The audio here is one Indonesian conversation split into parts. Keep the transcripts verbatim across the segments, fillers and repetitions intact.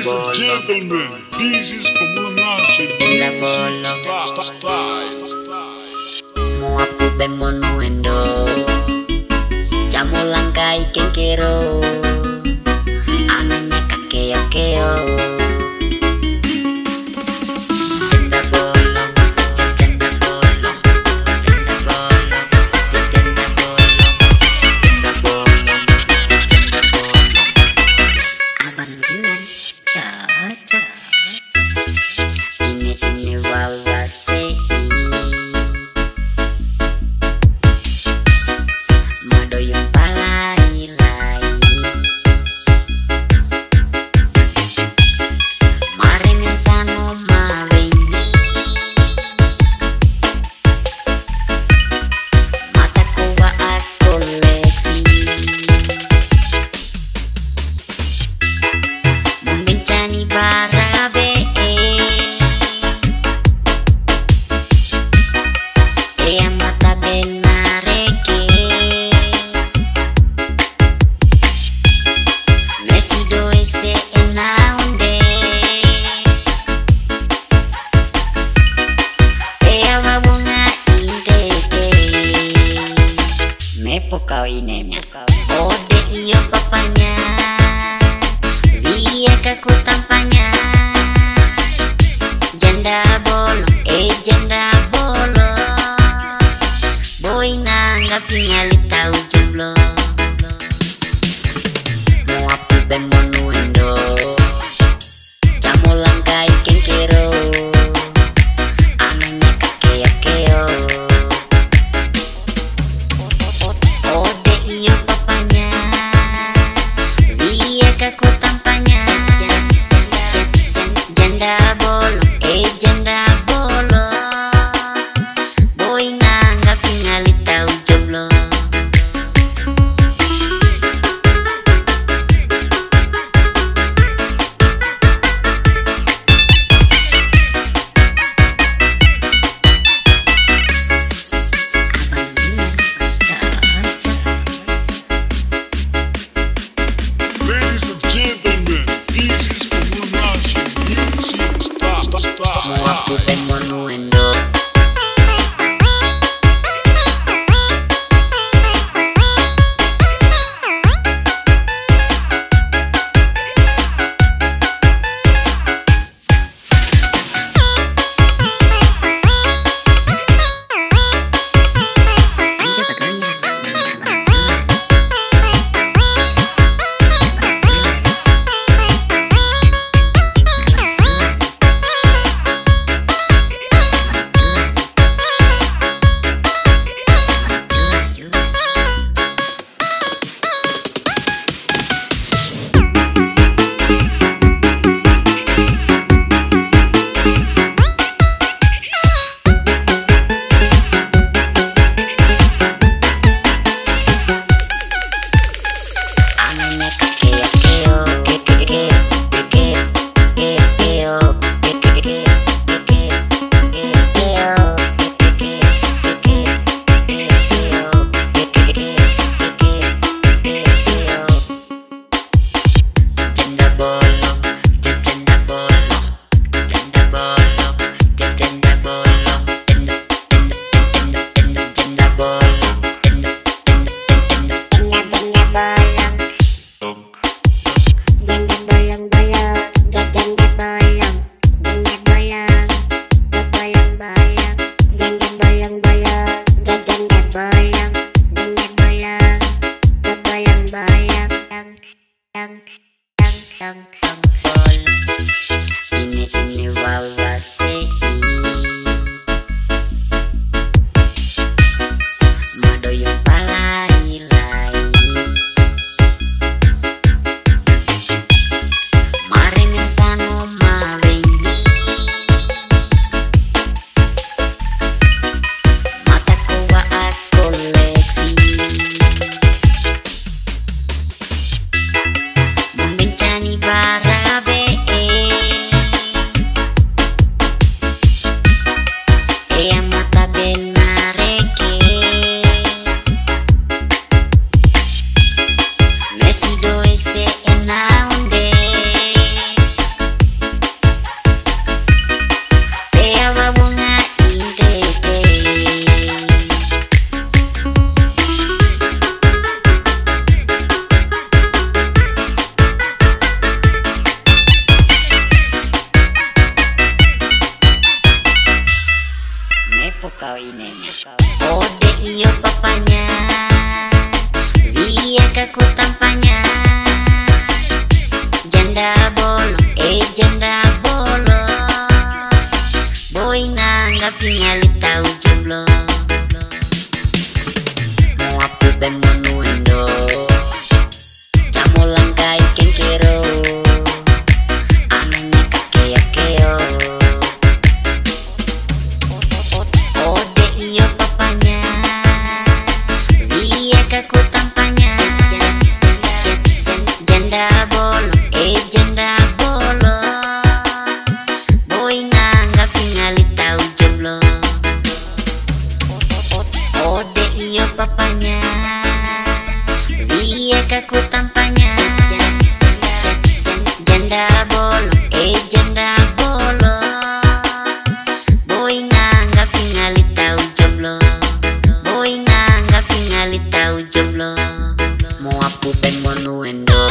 Ladies and gentlemen, this is Comunanche Music Style. Mua pube monuendo, jamu langkai kenkero, anaknya kakeo keo. Kau ini ode iyo papanya, dia kaku tampanya, janda bolo, eh janda bolo, boy nanggap nyali tahu jeblo, mau aku ben monuendo, jamu langkai kenkero, anaknya kakeo keo. Iyo papanya, dia kaku tampanya, janda bolo, eh janda bolo, boy nanggap nyali tahu jeblo. Mau aku ben monuendo. kau ini. Ode iyo papanya, dia kaku tampanya. Janda bolong, eh janda bolong, boy nanggap pingali tahu jomblo. Mau aku ben monuendo, jamu langkai kengkero, anaknya kakek keo. Ode iyo papanya, dia kaku tampanya. Janda bolong, eh janda bolong, boy nanggap pingali tahu jomblo. Ode iyo papanya, dia kaku tampanya. Janda bolong, eh janda bolong, boy nanggap pingali tahu jomblo. Boy nanggap pingali tahu jomblo. Mau aku ben monuendo.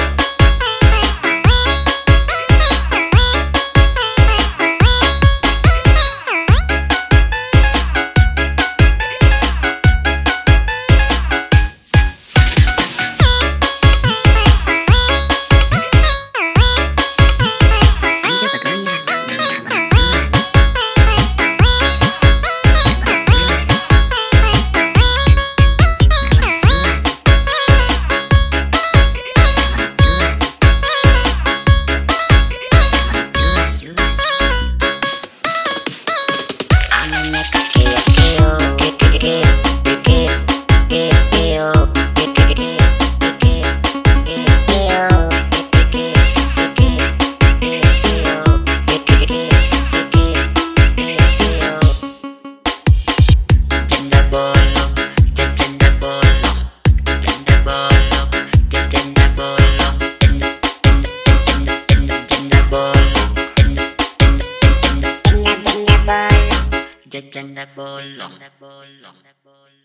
Janda bolong.